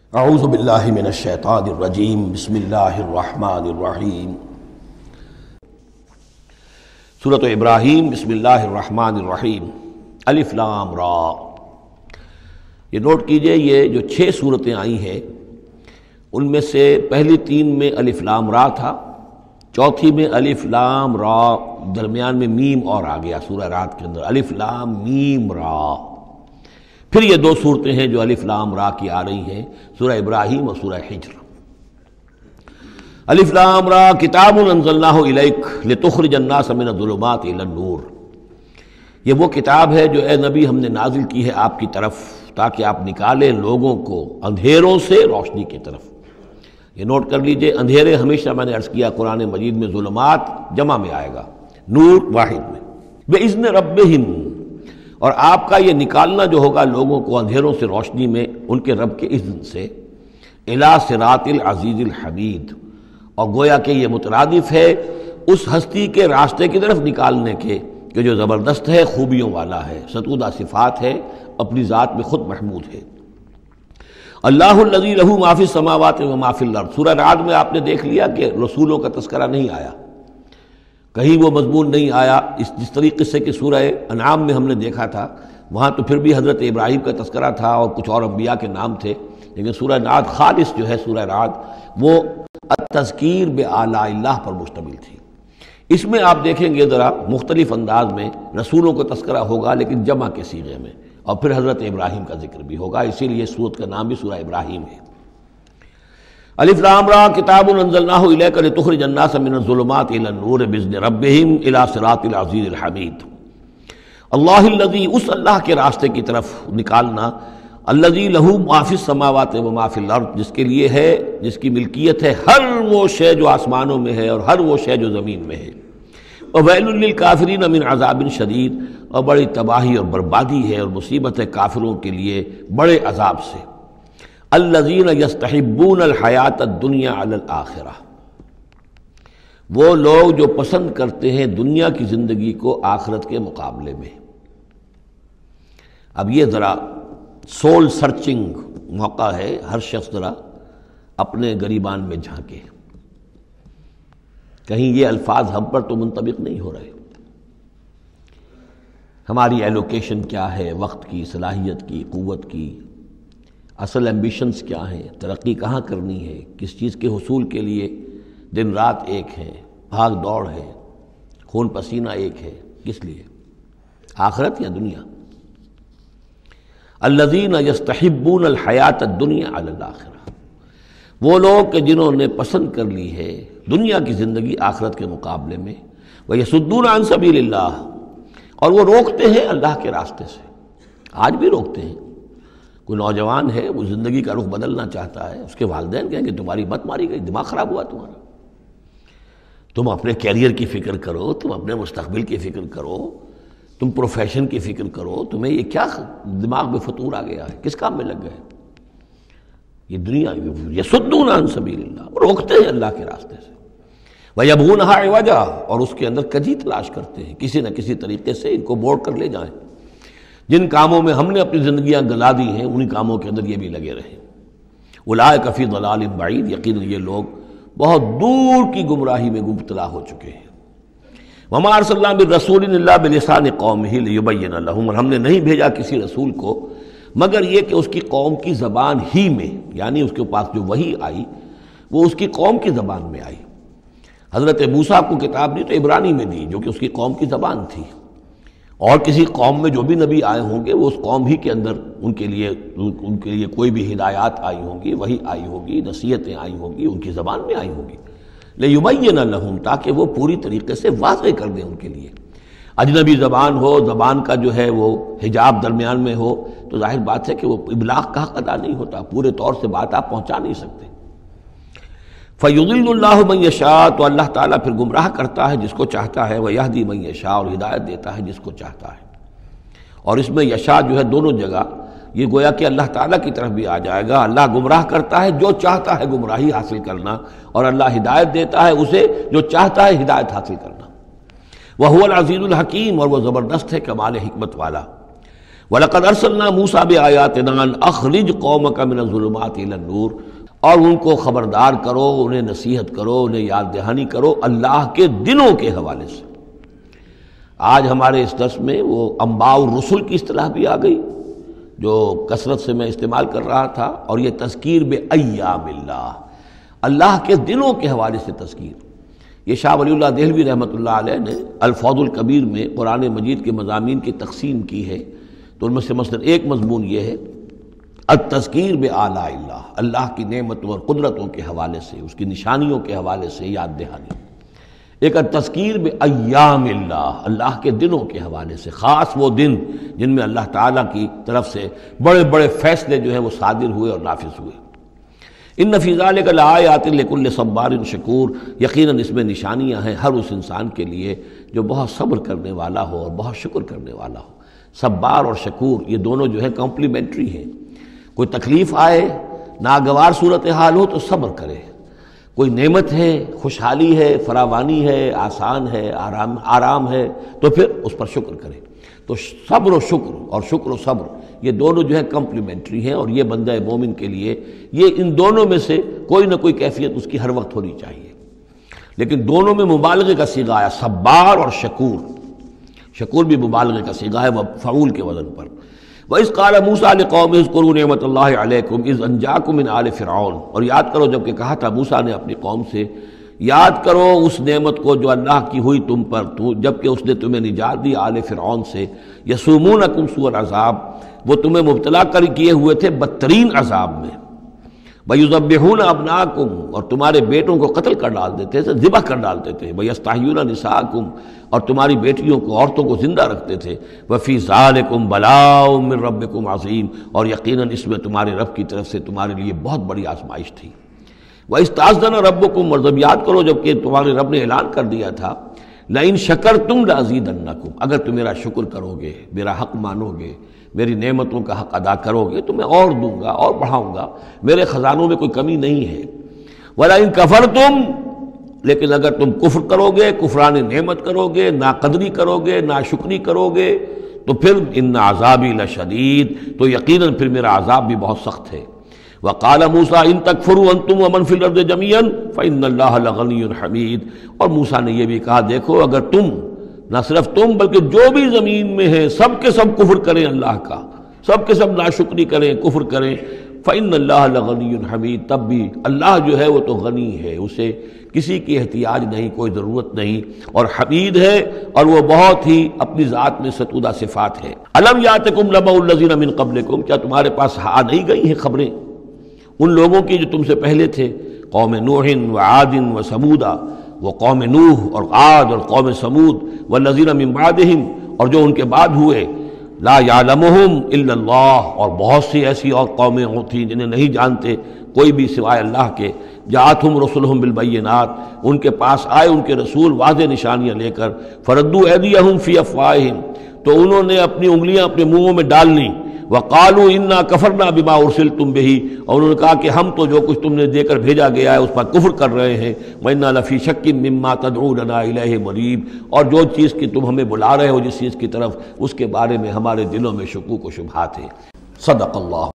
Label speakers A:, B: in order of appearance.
A: اعوذ باللہ من الشیطان الرجیم بسم اللہ الرحمن الرحیم سورۃ ابراہیم بسم اللہ الرحمن الرحیم الف لام را۔ یہ نوٹ کیجئے، یہ جو 6 صورتیں آئی ہیں ان میں سے پہلی 3 میں الف لام را تھا، چوتھی میں الف لام را، درمیان میں میم اور آ گیا سورہ رات کے اندر الف لام میم را۔ پھر یہ 2 صورتیں ہیں جو الف لام را کی آ رہی ہیں، سورہ ابراہیم اور سورہ حجر۔ الف لام را کتاب انزلناہ الیک لتخرج الناس من الظلمات الی النور۔ یہ وہ کتاب ہے جو اے نبی ہم نے نازل کی ہے آپ کی طرف تاکہ آپ نکالیں لوگوں کو اندھیروں سے روشنی کی طرف۔ یہ نوٹ کر لیجئے، اندھیرے ہمیشہ میں نے عرض کیا قرآن مجید میں ظلمات جمع میں آئے گا، نور واحد میں۔ بِإِذْنِ رَبِّهِمْ، اور آپ کا یہ نکالنا جو ہوگا لوگوں کو اندھیروں سے روشنی میں ان کے رب کے اذن سے، الی صراط العزیز الحمید، اور گویا کہ یہ مترادف ہے اس ہستی کے راستے کی طرف نکالنے کے کہ جو زبردست ہے، خوبیوں والا ہے، ستودہ صفات ہے، اپنی ذات میں خود محمود ہے۔ اللہ الذی لہ ما فی السماوات و ما فی الارض۔ سورہ رعد میں آپ نے دیکھ لیا کہ رسولوں کا تذکرہ نہیں آیا، کہیں وہ مضمون نہیں آیا جس طریقے سے کہ سورہ انعام میں ہم نے دیکھا تھا، وہاں تو پھر بھی حضرت ابراہیم کا تذکرہ تھا اور کچھ اور انبیاء کے نام تھے، لیکن سورہ رعد خالص جو ہے سورہ رعد وہ التذکیر بآلاء اللہ پر مشتمل تھی۔ اس میں آپ دیکھیں گے ذرا مختلف انداز میں رسولوں کا تذکرہ ہوگا لیکن جمع کے صیغے میں، اور پھر حضرت ابراہیم کا ذکر بھی ہوگا، اسی لیے سورت کا نام بھی سورہ ابراہیم ہے۔ الف لام را کتاب انزلناہ الیک لتخرج الناس من الظلمات الی النور باذن ربہم الی صراط العزیز الحمید۔ اللہ الذی، اس اللہ کے راستے کی طرف نکالنا، الذی لہ ما فی السماوات و ما فی الارض، جس کے لیے ہے، جس کی ملکیت ہے ہر وہ شے جو آسمانوں میں ہے اور ہر وہ شے جو زمین میں ہے۔ وویل للکافرین من عذاب شدید، اور بڑی تباہی اور بربادی ہے اور مصیبت ہے کافروں کے لیے بڑے عذاب سے۔ الذین یستحبون الحیات الدنیا علی الآخرہ، وہ لوگ جو پسند کرتے ہیں دنیا کی زندگی کو آخرت کے مقابلے میں۔ اب یہ ذرا سول سرچنگ موقع ہے، ہر شخص ذرا اپنے گریبان میں جھانکے، کہیں یہ الفاظ ہم پر تو منطبق نہیں ہو رہے۔ ہماری ایلوکیشن کیا ہے، وقت کی، صلاحیت کی، قوت کی، اصل ایمبیشنز کیا ہیں، ترقی کہاں کرنی ہے، کس چیز کے حصول کے لیے دن رات ایک ہے، بھاگ دوڑ ہے، خون پسینہ ایک ہے، کس لیے؟ آخرت یا دنیا؟ الذین یستحبون الحیات الدنیا علی الآخرہ، وہ لوگ کہ جنہوں نے پسند کر لی ہے دنیا کی زندگی آخرت کے مقابلے میں، ویصدون عن سبیل اللہ، اور وہ روکتے ہیں اللہ کے راستے سے۔ آج بھی روکتے ہیں۔ کوئی نوجوان ہے، وہ زندگی کا رخ بدلنا چاہتا ہے، اس کے والدین کہیں کہ تمہاری مت ماری گئی، دماغ خراب ہوا تمہارا، تم اپنے کیریئر کی فکر کرو، تم اپنے مستقبل کی فکر کرو، تم پروفیشن کی فکر کرو، تمہیں یہ کیا دماغ میں فطور آ گیا ہے، کس کام میں لگ گئے؟ یہ دنیا یصدون عن سبیل اللہ، وہ روکتے ہیں اللہ کے راستے سے۔ وَيَبْغُونَهَا عِوَجًا، اور اس کے اندر کجی تلاش کرتے ہیں، کسی نہ کسی طریقے سے ان کو موڑ کر لے جائیں۔ جن کاموں میں ہم نے اپنی زندگیاں گلا دی ہیں انہی کاموں کے اندر یہ بھی لگے رہے۔ اولئک فی ضلال بعید، یقیناً یہ لوگ بہت دور کی گمراہی میں مبتلا ہو چکے ہیں۔ وما ارسلنا من رسول الا بلسان قومہ لیبین لہم، اور ہم نے نہیں بھیجا کسی رسول کو مگر یہ کہ اس کی قوم کی زبان ہی میں، یعنی اس کے پاس جو وحی آئی وہ اس کی قوم کی زبان میں آئی۔ حضرت موسیٰ کو کتاب دی تو عبرانی میں دی جو کہ اس کی قوم کی زبان تھی، اور کسی قوم میں جو بھی نبی آئے ہوں گے وہ اس قوم ہی کے اندر ان کے لیے کوئی بھی ہدایات آئی ہوں گی، وحی آئی ہوگی، نصیحتیں آئی ہوں گی، ان کی زبان میں آئی ہوں گی، لیبین لہم، تاکہ وہ پوری طریقے سے واضح کر دیں ان کے لیے۔ اجنبی زبان ہو، زبان کا جو ہے وہ حجاب درمیان میں ہو تو ظاہر بات ہے کہ وہ ابلاغ کا حق ادا نہیں ہوتا، پورے طور سے بات آپ پہنچا نہیں سکتے۔ فَيُضِلُّ اللَّهُ مَن يَشَاءُ، تو اللہ تعالیٰ پھر گمراہ کرتا ہے جس کو چاہتا ہے، وَيَهْدِي مَن يَشَاءُ، اور ہدایت دیتا ہے جس کو چاہتا ہے۔ اور اس میں یشاء جو ہے دونوں جگہ یہ گویا کہ اللہ تعالیٰ کی طرف بھی آ جائے گا، اللہ گمراہ کرتا ہے جو چاہتا ہے گمراہی حاصل کرنا، اور اللہ ہدایت دیتا ہے اسے جو چاہتا ہے ہدایت حاصل کرنا۔ وَهُوَ الْعَزِيزُ الْحَكِيمُ، اور وہ زبردست ہے کمال حکمت والا۔ وَلَقَدْ أَرْسَلْنَا مُوسَىٰ بِآيَاتِنَا أَنْ أَخْرِجْ قَوْمَكَ مِنَ الظُّلُمَاتِ إِلَى النُّورِ، اور ان کو خبردار کرو، انہیں نصیحت کرو، انہیں یاد دہانی کرو اللہ کے دنوں کے حوالے سے۔ آج ہمارے اس درس میں وہ انباء الرسل کی اصطلاح بھی آ گئی جو کثرت سے میں استعمال کر رہا تھا، اور یہ تذکیر بایام اللہ، اللہ کے دنوں کے حوالے سے تذکیر۔ یہ شاہ ولی اللہ دہلوی رحمۃ اللہ علیہ نے الفوض الکبیر میں قرآن مجید کے مضامین کی تقسیم کی ہے، تو ان میں سے مثلا ایک مضمون یہ ہے التذکیر بآلاء اللہ، اللہ کی نعمتوں اور قدرتوں کے حوالے سے، اس کی نشانیوں کے حوالے سے یاد دہانی۔ ایک التذکیر بایام اللہ، اللہ کے دنوں کے حوالے سے، خاص وہ دن جن میں اللہ تعالیٰ کی طرف سے بڑے بڑے فیصلے جو ہیں وہ صادر ہوئے اور نافذ ہوئے۔ ان فی ذلک لآیات لکل صبار شکور، یقیناً اس میں نشانیاں ہیں ہر اس انسان کے لیے جو بہت صبر کرنے والا ہو اور بہت شکر کرنے والا ہو۔ صبار اور شکور یہ دونوں جو ہے کمپلیمنٹری ہیں۔ کوئی تکلیف آئے، ناگوار صورتحال ہو تو صبر کرے، کوئی نعمت ہے، خوشحالی ہے، فراوانی ہے، آسان ہے، آرام ہے تو پھر اس پر شکر کرے۔ تو صبر و شکر اور شکر و صبر یہ دونوں جو ہے کمپلیمنٹری ہیں، اور یہ بندہ مومن کے لیے یہ ان دونوں میں سے کوئی نہ کوئی کیفیت اس کی ہر وقت ہونی چاہیے۔ لیکن دونوں میں مبالغے کا صیغہ آیا، صبار اور شکور۔ شکور بھی مبالغے کا صیغہ ہے، وہ فعول کے وزن پر۔ وَإِذْ قَالَ مُوسَىٰ لِقَوْمِهِ اذْكُرُوا نِعْمَتَ اللَّهِ عَلَيْكُمْ إِذْ أَنْجَاكُم مِّنْ آلِ فِرْعَوْنَ، اور یاد کرو جب کہ کہا تھا موسیٰ نے اپنی قوم سے، یاد کرو اس نعمت کو جو اللہ کی ہوئی تم پر، جب کہ اس نے تمہیں نجات دی آل فرعون سے۔ یسومونکم سوء العذاب، وہ تمہیں مبتلا کر کیے ہوئے تھے بدترین عذاب میں۔ وَيُذَبِّحُونَ أَبْنَاءَكُمْ، اور تمہارے بیٹوں کو قتل کر ڈال دیتے تھے، ذبح کر ڈالتے تھے۔ وَيَسْتَحْيُونَ نِسَاءَكُمْ، اور تمہاری بیٹیوں کو، عورتوں کو زندہ رکھتے تھے۔ وَفِي ذَلِكُمْ بَلَاءٌ مِّن رَبِّكُمْ عَظِيمٌ، اور یقیناً اس میں تمہارے رب کی طرف سے تمہارے لیے بہت بڑی آزمائش تھی۔ وَإِسْتَأْذَنَ رَبُّكُمْ، اور جب یاد کرو جب کہ تمہارے رب نے اعلان کر دیا تھا لَإِن شَكَرْتُمْ لَأَزِيدَنَّكُمْ، اگر تم میرا شکر کرو گے، میرا حق مانو گے، میری نعمتوں کا حق ادا کرو گے تو میں اور دوں گا اور بڑھاؤں گا، میرے خزانوں میں کوئی کمی نہیں ہے۔ وَلَئِن كَفَرْتُمْ، لیکن اگر تم کفر کرو گے، کفران نعمت کرو گے، ناقدری کرو گے، ناشکری کرو گے، تو پھر ان عذابی لشدید، تو یقیناً پھر میرا عذاب بھی بہت سخت ہے۔ وقال موسیٰ ان تکفروا انتم ومن فی الارض جميعا فإن اللہ لغنی حمید، اور موسیٰ نے یہ بھی کہا دیکھو اگر تم، نہ صرف تم بلکہ جو بھی زمین میں ہیں سب کے سب کفر کریں اللہ کا، سب کے سب ناشکری کریں، کفر کریں، فإن اللہ لغنی حمید، تب بھی اللہ جو ہے وہ تو غنی ہے، اسے کسی کی احتیاج نہیں، کوئی ضرورت نہیں، اور حمید ہے، اور وہ بہت ہی اپنی ذات میں ستودہ صفات ہے۔ الم یاتکم نبأ الذین من قبلکم، کیا تمہارے پاس آ نہیں گئی ہیں خبریں ان لوگوں کی جو تم سے پہلے تھے، قوم نوح و عاد و ثمود، وہ قوم نوح اور عاد اور قوم ثمود، والذین من بعدہم، اور جو ان کے بعد ہوئے، لا یعلمہم الا اللہ، اور بہت سی ایسی اور قومیں تھیں جنہیں نہیں جانتے کوئی بھی سوائے اللہ کے۔ جاءتہم رسلہم بالبینات، ان کے پاس آئے ان کے رسول واضح نشانیاں لے کر، فردوا ایدیہم فی افواہہم، تو انہوں نے اپنی انگلیاں اپنے منہوں میں ڈال لیں، وقالوا انا کفرنا بما ارسلتم به، اور انہوں نے کہا کہ ہم تو جو کچھ تم نے دے کر بھیجا گیا ہے اس پر کفر کر رہے ہیں، وَإِنَّا لَفِي شَكٍّ مِّمَّا تَدْعُونَنَا إِلَيْهِ مُرِيبٍ، اور جو چیز کی تم ہمیں بلا رہے ہو جس چیز کی طرف، اس کے بارے میں ہمارے دلوں میں شکوک و شبہات ہیں۔ صدق اللہ۔